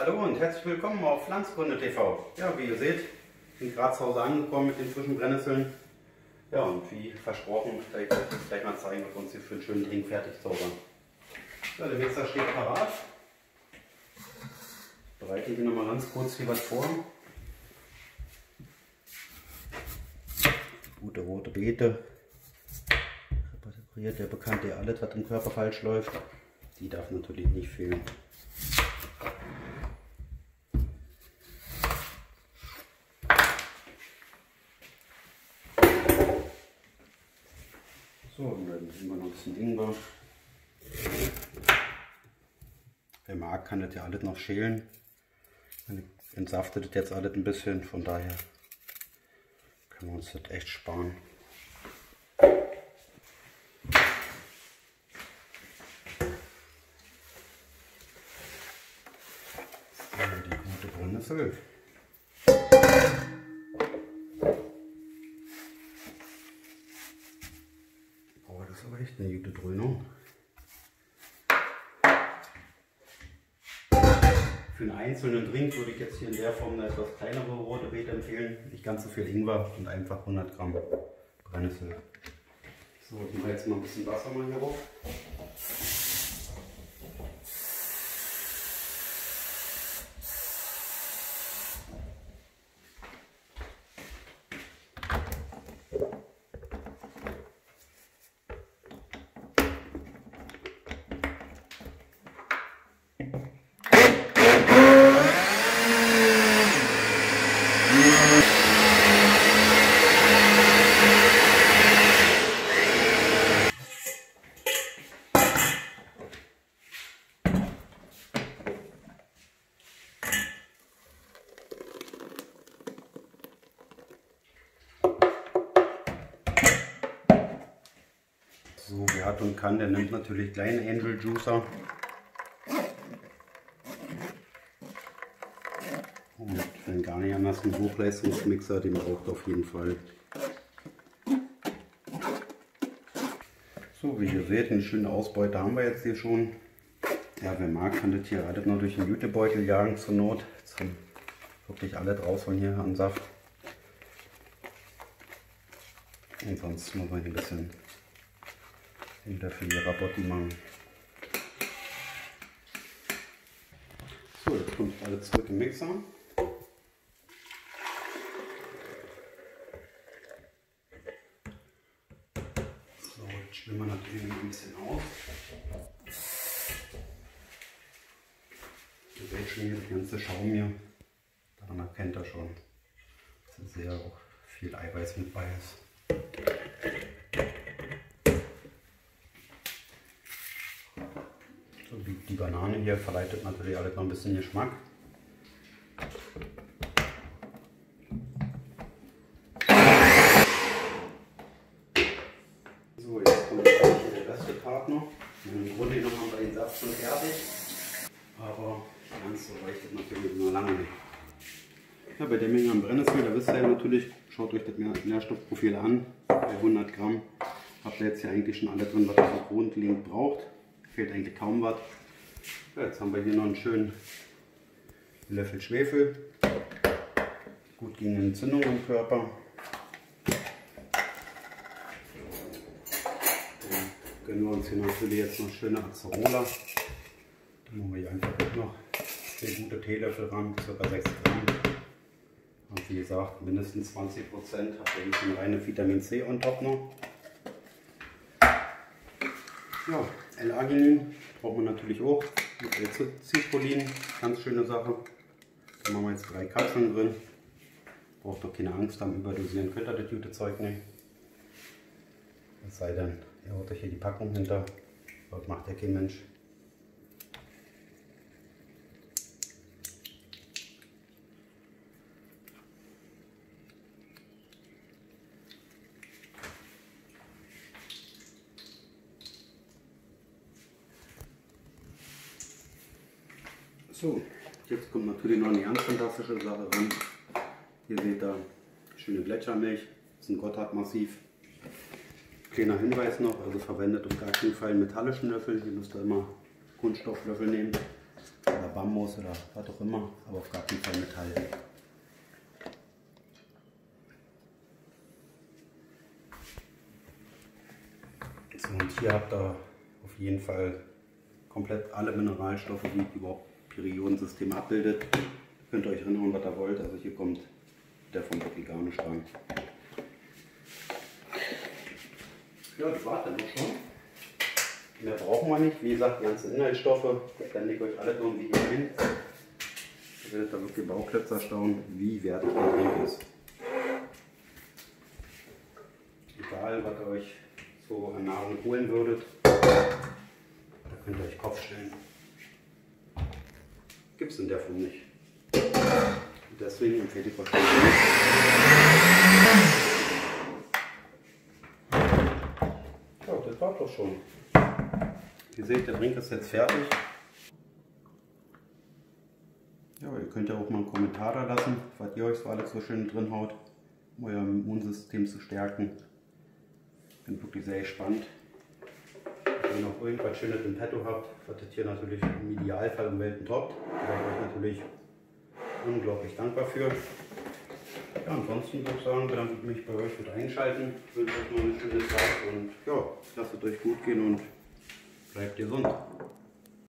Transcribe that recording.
Hallo und herzlich willkommen auf Pflanzenkunde TV. Ja, wie ihr seht, bin gerade zu Hause angekommen mit den frischen Brennnesseln. Ja, und wie versprochen, ich werde euch gleich mal zeigen, was wir uns hier für einen schönen Drink fertig zaubern. Ja, der Mixer steht parat. Ich bereite hier nochmal ganz kurz hier was vor. Gute rote Beete. Repariert der bekannte alles, was im Körper falsch läuft. Die darf natürlich nicht fehlen. So, und dann nehmen wir noch ein bisschen Ingwer. Wer mag, kann das ja alles noch schälen. Dann entsaftet das jetzt alles ein bisschen, von daher können wir uns das echt sparen. Die gute Brennnessel. Oh, das ist aber echt eine gute Dröhnung. Für einen einzelnen Drink würde ich jetzt hier in der Form eine etwas kleinere rote Beete empfehlen. Nicht ganz so viel Ingwer und einfach 100 Gramm Brennnessel. So, ich mache jetzt mal ein bisschen Wasser mal hier hoch. So, wer hat und kann, der nimmt natürlich kleinen Angel Juicer. Und wenn gar nicht anders, ein Hochleistungsmixer, den braucht auf jeden Fall. So, wie ihr seht, eine schöne Ausbeute haben wir jetzt hier schon. Ja, wer mag, kann das hier alles noch durch den Jutebeutel jagen zur Not. Zum wirklich alles rausholen hier an Saft. Und sonst muss man hier ein bisschen Löffel hier Rabotti machen. So, jetzt kommt alles zurück im Mixer. So, jetzt schwimmen wir natürlich ein bisschen aus. Ihr seht schon hier, das ganze Schaum hier, daran erkennt ihr schon, dass sehr auch viel Eiweiß mit bei ist. So, die Banane hier verleitet natürlich alles noch ein bisschen Geschmack. So, jetzt kommt hier der beste Part noch. Im Grunde genommen haben wir den Saft schon fertig, aber ganz so reicht das natürlich nur lange nicht. Ja, bei der Menge an Brennnessel, da wisst ihr ja natürlich, schaut euch das Nährstoffprofil an. Bei 100 Gramm habt ihr jetzt hier eigentlich schon alles drin, was ihr so grundlegend braucht. Fehlt eigentlich kaum was. Ja, jetzt haben wir hier noch einen schönen Löffel Schwefel. Gut gegen Entzündung im Körper. Dann gönnen wir uns hier natürlich jetzt noch schöne Acerola. Dann machen wir hier einfach noch 10 gute Teelöffel ran, ca. 6 Gramm. Und wie gesagt, mindestens 20% habt ihr hier schon reine Vitamin C on top noch. Ja, L-Arginin braucht man natürlich auch. Mit Citrullin, ganz schöne Sache. Da machen wir jetzt 3 Kapseln drin. Braucht doch keine Angst haben, überdosieren könnt ihr das gute Zeug nicht. Es sei denn, ihr haut euch hier die Packung hinter. Das macht ja kein Mensch. So, jetzt kommt natürlich noch eine ganz fantastische Sache ran. Hier seht ihr schöne Gletschermilch, das ist ein Gotthardmassiv. Kleiner Hinweis noch, also verwendet auf gar keinen Fall einen metallischen Löffel, ihr müsst da immer Kunststofflöffel nehmen. oder Bambus oder was auch immer, aber auf gar keinen Fall Metall. So, und hier habt ihr auf jeden Fall komplett alle Mineralstoffe, die überhaupt Periodensystem abbildet. Könnt ihr euch reinhauen, was ihr wollt. Also hier kommt der vom Okigarnisch rein. Ja, das war dann auch schon. Mehr brauchen wir nicht. Wie gesagt, die ganzen Inhaltsstoffe, das blende ich euch alle so im Video ein. Ihr werdet da wirklich Bauklötze erstaunen, wie wertig der Drink ist. Egal, was ihr euch so an Nahrung holen würdet, da könnt ihr euch Kopf stellen. Gibt es in der Form nicht. Und deswegen empfehle ich wahrscheinlich nicht. Ja, das war doch schon. Ihr seht, der Drink ist jetzt fertig. Ja, ihr könnt ja auch mal einen Kommentar da lassen, was ihr euch so alles so schön drin haut, um euer Immunsystem zu stärken. Ich bin wirklich sehr gespannt. Wenn ihr noch irgendwas Schönes im Petto habt, was das hier natürlich im Idealfall um Welten toppt, da bin ich euch natürlich unglaublich dankbar für. Ja, ansonsten würde ich sagen, bedanke ich mich bei euch für das Einschalten. Ich wünsche euch noch eine schöne Zeit und ja, lasst es euch gut gehen und bleibt gesund.